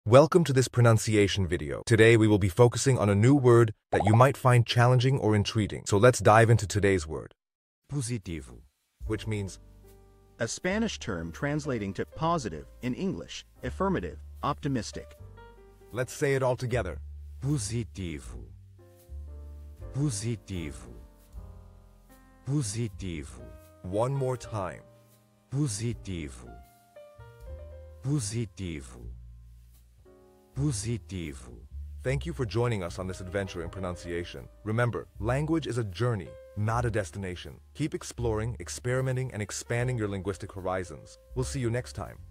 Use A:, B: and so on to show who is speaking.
A: Welcome to this pronunciation video. Today we will be focusing on a new word that you might find challenging or intriguing. So let's dive into today's word.
B: Positivo.
A: Which means
C: A Spanish term translating to positive in English, affirmative, optimistic.
A: let's say it all together.
B: Positivo. Positivo. Positivo.
A: One more time.
B: Positivo. Positivo. Positivo.
A: Thank you for joining us on this adventure in pronunciation. Remember, language is a journey, not a destination. Keep exploring, experimenting, and expanding your linguistic horizons. We'll see you next time.